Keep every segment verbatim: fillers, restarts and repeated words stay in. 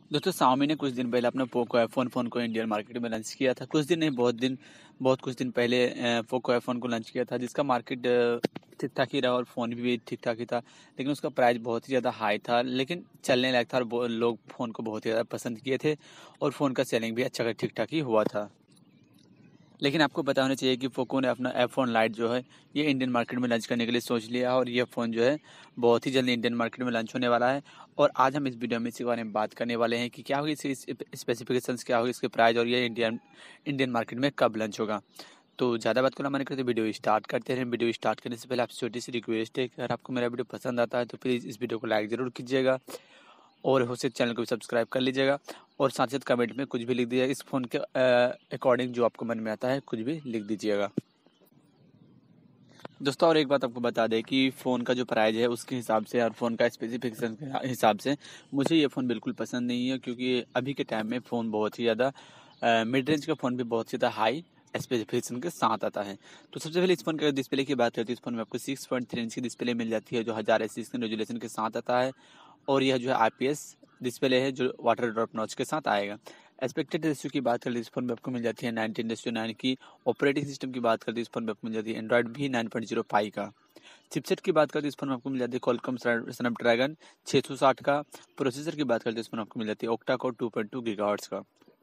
दोस्तों Xiaomi ने कुछ दिन पहले अपना पोको एफ वन फ़ोन को इंडियन मार्केट में लॉन्च किया था। कुछ दिन नहीं, बहुत दिन बहुत कुछ दिन पहले अ, पोको एफ वन को लॉन्च किया था, जिसका मार्केट ठीक ठाक ही रहा और फ़ोन भी ठीक ठाक ही था। लेकिन उसका प्राइस बहुत ही ज़्यादा हाई था, लेकिन चलने लायक था और वो लोग फ़ोन को बहुत ही ज़्यादा पसंद किए थे और फ़ोन का सेलिंग भी अच्छा ठीक ठाक ही हुआ था। लेकिन आपको पता होना चाहिए कि पोको ने अपना एफ वन लाइट जो है ये इंडियन मार्केट में लॉन्च करने के लिए सोच लिया और ये फ़ोन जो है बहुत ही जल्दी इंडियन मार्केट में लॉन्च होने वाला है। और आज हम इस वीडियो में इसी के बारे में बात करने वाले हैं कि क्या होगी इसकी स्पेसिफिकेशंस, क्या होगी इसके प्राइस और ये इंडियन इंडियन मार्केट में कब लॉन्च होगा। तो ज़्यादा बात करना मन करते वीडियो स्टार्ट करते हैं। वीडियो स्टार्ट करने से पहले आपसे छोटी सी रिक्वेस्ट है कि अगर आपको मेरा वीडियो पसंद आता है तो प्लीज़ इस वीडियो को लाइक ज़रूर कीजिएगा और हो सके चैनल को भी सब्सक्राइब कर लीजिएगा और साथ साथ कमेंट में कुछ भी लिख दीजिएगा, इस फ़ोन के अकॉर्डिंग जो आपको मन में आता है कुछ भी लिख दीजिएगा। दोस्तों और एक बात आपको बता दें कि फ़ोन का जो प्राइस है उसके हिसाब से और फ़ोन का स्पेसिफिकेशन के हिसाब से मुझे ये फ़ोन बिल्कुल पसंद नहीं है, क्योंकि अभी के टाइम में फ़ोन बहुत ही ज़्यादा मिड रेंज का फ़ोन भी बहुत ज़्यादा हाई स्पेसिफिकेशन के साथ आता है। तो सबसे पहले इस फ़ोन की डिस्प्ले की बात करते हैं। इस फ़ोन में आपको सिक्स पॉइंट थ्री इंच की डिस्प्ले मिल जाती है जो हज़ार एस स्क्रीन रेजोल्यूशन के साथ आता है और यह जो है आई पी एस डिस्प्ले है जो वाटर ड्रॉप नॉच के साथ आएगा। एस्पेक्टेड रेशियो की बात करें इस फोन में आपको मिल जाती है नाइनटीन रेशियो नाइन की। ऑपरेटिंग सिस्टम की बात करते हैं इस फोन में आपको मिल जाती है एंड्रॉइड भी नाइन पॉइंट ज़ीरो फाइव का। चिपसेट की बात करते हैं इस फोन में आपको मिल जाती है क्वालकॉम स्नैपड्रैगन छः सौ साठ का। प्रोसेसर की बात करते हैं इस फोन में आपको मिल जाती है octa core two point two gigahertz का।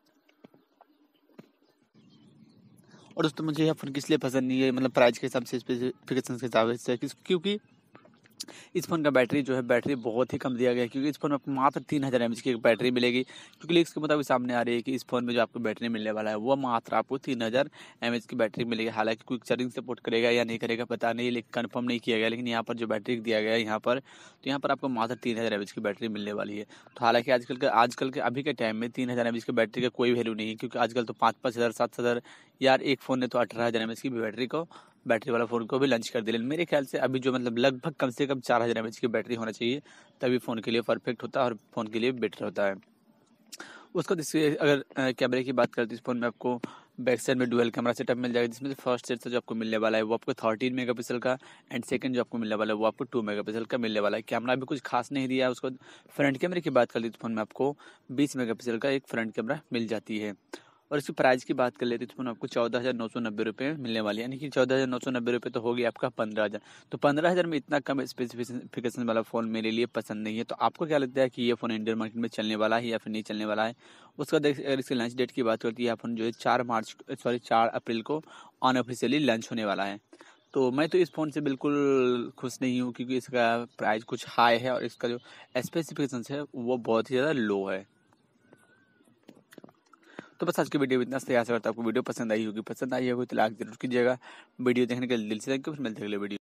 और दोस्तों मुझे यह फ़ोन किस लिए पसंद नहीं है, मतलब प्राइस के हिसाब से, स्पेसिफिकेशन के हिसाब से, क्योंकि इस फोन का बैटरी जो है बैटरी बहुत ही कम दिया गया है, क्योंकि इस फोन में आपको मात्र तीन हज़ार एम एच की एक बैटरी मिलेगी। क्योंकि लीक्स के मुताबिक सामने आ रही है कि इस फोन में जो आपको बैटरी मिलने वाला है वो मात्र आपको तीन हज़ार एम एच की बैटरी मिलेगी। हालांकि क्विक चार्जिंग सपोर्ट करेगा या नहीं करेगा पता नहीं, लेकिन कंफर्म नहीं किया गया। लेकिन यहाँ पर जो बैटरी दिया गया है यहाँ पर, तो यहाँ पर आपको मात्र तीन हज़ार एम एच की बैटरी मिलने वाली है। तो हालांकि आजकल के आजकल के अभी के टाइम में तीन हज़ार एम एच की बैटरी का कोई वैल्यू नहीं है, क्योंकि आजकल तो पाँच पाँच हज़ार सात हज़ार यार एक फ़ोन ने तो अठारह हज़ार एम एच की बैटरी को बैटरी वाला फ़ोन को भी लॉन्च कर दिया। मेरे ख्याल से अभी जो मतलब लगभग कम से कम चार हज़ार एम एच की बैटरी होना चाहिए, तभी फ़ोन के लिए परफेक्ट होता है और फ़ोन के लिए बेटर होता है। उसका जिससे अगर कैमरे की बात करते हैं इस फ़ोन में आपको बैक साइड में डुअल कैमरा सेटअप मिल जाएगा, जिसमें से फर्स्ट सेट से जो आपको मिलने वाला है वो आपको थर्टीन मेगापिक्सल का एंड सेकंड जो आपको मिलने वाला है वो आपको टू मेगापिक्सल का मिलने वाला है। कैमरा भी कुछ खास नहीं दिया है। उसको फ्रंट कैमरे की बात कर ली तो फ़ोन में आपको बीस मेगापिक्सल का एक फ्रंट कैमरा मिल जाती है। और इसकी प्राइस की बात कर लेते हैं तो फोन आपको चौदह हज़ार नौ सौ नब्बे रुपये मिलने वाली है, यानी कि चौदह हज़ार नौ सौ नब्बे रुपये तो हो गया आपका पंद्रह हज़ार। तो पंद्रह हज़ार में इतना कम स्पेसिफिकेशन वाला फ़ोन मेरे लिए पसंद नहीं है। तो आपको क्या लगता है कि ये फ़ोन इंडियन मार्केट में चलने वाला है या फिर नहीं चलने वाला है? उसका देख, अगर इसके लॉन्च डेट की बात करती है, यह फ़ोन जो है चार मार्च सॉरी चार अप्रैल को अनऑफिशियली लॉन्च होने वाला है। तो मैं तो इस फ़ोन से बिल्कुल खुश नहीं हूँ, क्योंकि इसका प्राइस कुछ हाई है और इसका जो स्पेसिफिकेशन है वो बहुत ही ज़्यादा लो है। तो बस आज की वीडियो इतना से आशा करता हूँ आपको वीडियो पसंद आई होगी। पसंद आई होगी तो लाइक जरूर कीजिएगा। वीडियो देखने के लिए दिल से थैंक यू। फिर मिलते हैं अगले वीडियो।